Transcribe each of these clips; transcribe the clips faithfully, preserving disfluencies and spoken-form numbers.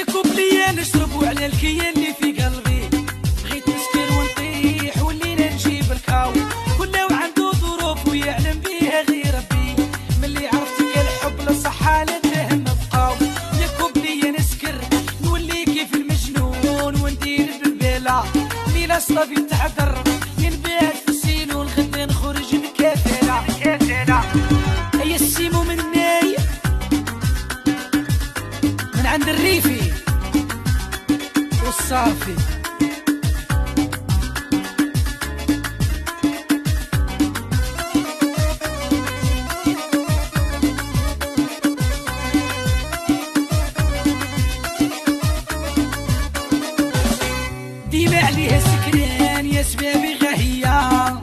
كوبلية نشرب وعلى الكيا اللي في قلبي بغيت نسكر ونطيح ولينا نجيب الكاو كله وعنده ظروف ويعلم بيها غير ربي ملي عرفتك الحب للصحة للدهم بقاو يا كوبلية نسكر نولي كيف المجنون وندير بالبلا ليلة صلابي تعذر ينبات في السيلون غدا نخرج نكافلا كافلا أي السيمو مني من عند الريفي والصافي ديما عليها سكران يا سبابي غاهية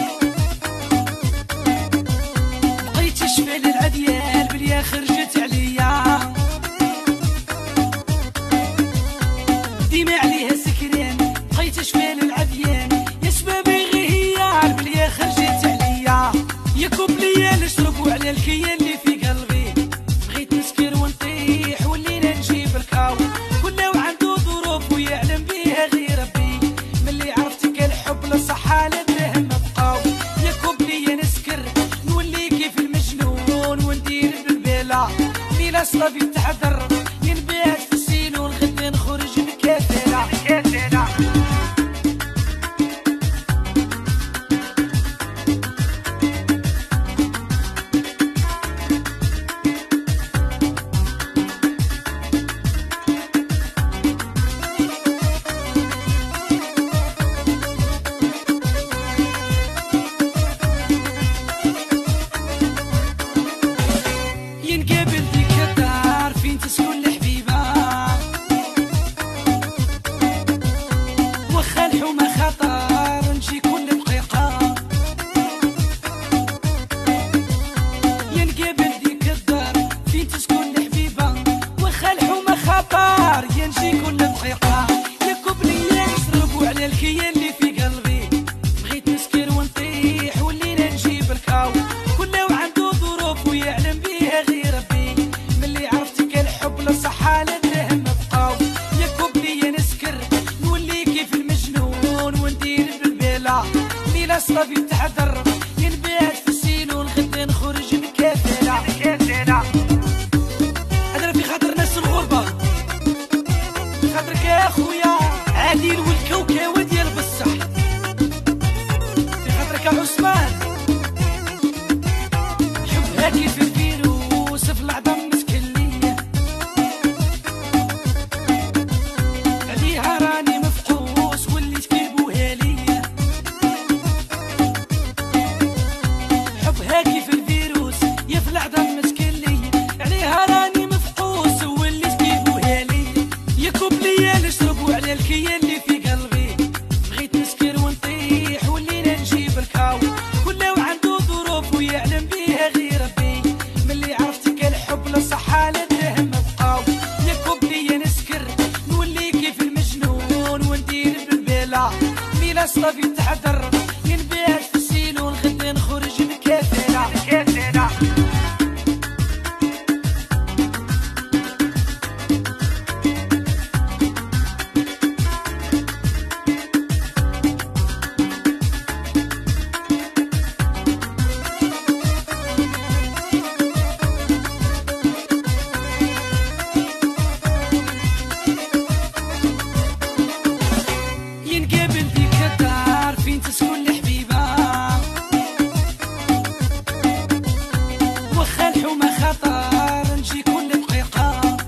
بقيت شفال العديال بليا خرجت عليا ديما عليها سكران بقيت شفال العديان يا سبابي غاهية بليا خرجت عليا يا كوبلية نشربو على الكيا اللي في قلبي بغيت نسكر ونطيح ولينا نجيب الكاو كله وعنده ظروف ويعلم بيها غير ربي ملي عرفتك الحب للصحة للدهم بقاو يا كوبلية نسكر نولي كيف المجنون وندير بالبلا ليلة صلابي تعذر ينبات في السيلون غدا نخرج نكافلا كافلا ينقابل ديك الدار فين تسكن الحبيبة وخا الحومة خطر نجي كل دقيقة ينقابل ديك الدار فين تسكن الحبيبة وخا الحومة خطر ينجي كل دقيقة يا كوبلية نشربو على الكيا اللي في قلبي بغيت نسكر ونطيح ولينا نجيب الكاو كله وعنده ظروف ويعلم بيها غير ربي ملي عرفتك الحب للصحة للدهم بقاو يا كوبلية نسكر نولي كيف المجنون وندير بالبلا ليلة صلابي تعذر ينبات في السيلون غدا نخرج نكافلا كافلا هذا في خاطر ناس الغربة في خاطرك يا خويا عادل والكوكاوة ديال بصح في خاطرك يا عثمان حبها كيف الفيروس في العظم مسكلية عليها راني مفحوص وليت كيبوها ليا حبها كيف الفيروس يا في العظم مسكلية عليها راني مفحوص وليت كيبوها ليا يا كوبلية نشربو على الكيا اللي في قلبي بغيت نسكر ونطيح ولينا نجيب الكاو كله وعنده ظروف ويعلم بيها غير ربي ملي عرفتك الحب للصحة للدهم بقاو يا كوبلية نسكر نولي كيف المجنون وندير بالبلا ليلة صلابي تعذر ينبات في السيلون غدا نخرج نكافلا كافلا ينقابل ديك الدار فين تسكن الحبيبة وخا الحومة خطر نجي كل دقيقة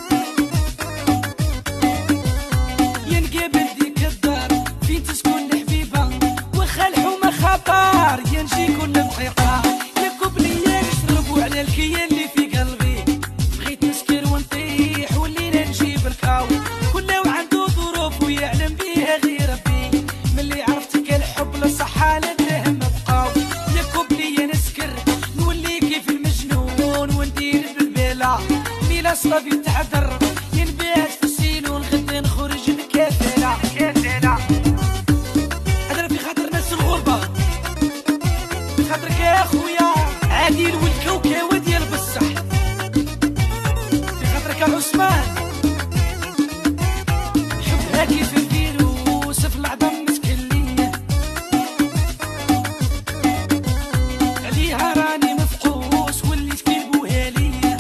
ينقابل ديك الدار فين تسكن الحبيبة وخا الحومة خطر ينجي كل دقيقة يا كوبلية نشربو على الكيا اللي في قلبي بغيت نسكر ونطيح ولينا نجيب الكاو كله وعنده ظروف ويعلم بيها غير ربي ملي عرفتك الحب للصحة للدهم بقاو يا كوبلية نسكر نولي كيف المجنون وندير بالبلا ليلة صلابي تعذر ينبات في السيلون غدا نخرج نكافلا كافلا هذا في خاطر ناس الغربة في خاطرك يا خويا عادل والكوكاوة ديال بصح في خاطرك يا عثمان حبها كيف الفيروس في العظم مسكلية، عليها راني مفقوس وليت كيبوها ليا.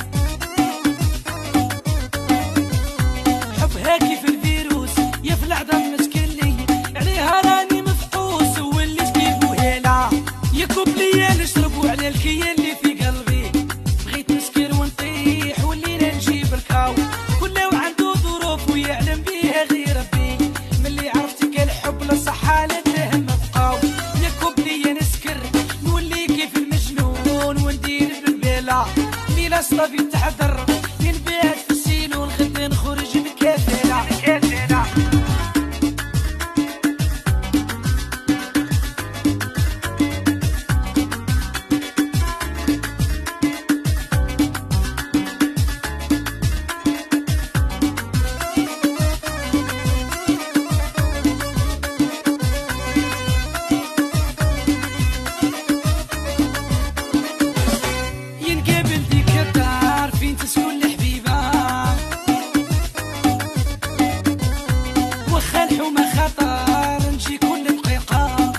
حبها كيف الفيروس يا في العظم مسكلية، عليها راني مفقوس وليت كيبوها ليا. يا كوب ليا نشرب وعلى الكيا اللي في قلبي، بغيت نسكر ونطيح ولينا نجيب الكاو. كله وعنده ظروف ويعلم بيها غير ربي، ملي عرفتك الحب للصحة للهم بقاو. يا كوب ليا نسكر نولي كيف المجنون وندير بالبلا، ليلة صلابي تحضر ينبات في السيلون غدا نخرج مكافلة. ينقابل ديك الدار فين تسكن الحبيبة، واخا الحومة خطر نجي كل دقيقة.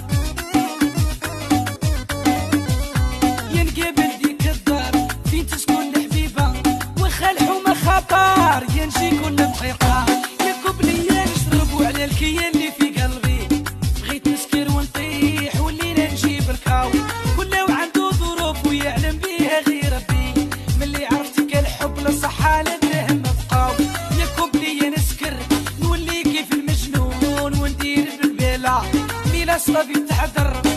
ينقابل ديك الدار فين تسكن الحبيبة، واخا الحومة خطر ينجي كل دقيقة. يا كوب ليا نشرب على الكيا اللي في قلبي، بغيت نسكر ونطيح ولينا نجيب الكاو. كله وعنده ظروف ويعلم بيها غير ربي، ملي عرفتك الحب للصحة للهم بقاو. يا كوب ليا نسكر نولي كيف المجنون وندير بالبلا، ليلة صلابي تحضر